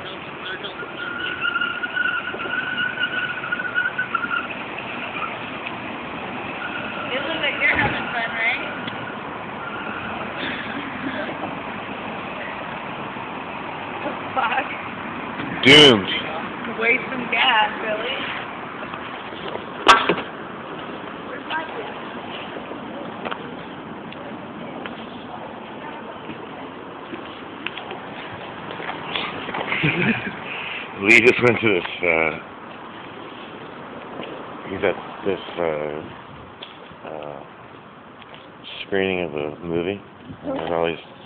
It looks like you're having fun, right? Fuck. Doomed. Waste some gas, Billy. Where's my gas? Lee just went to this, he's at this, screening of a movie, and all these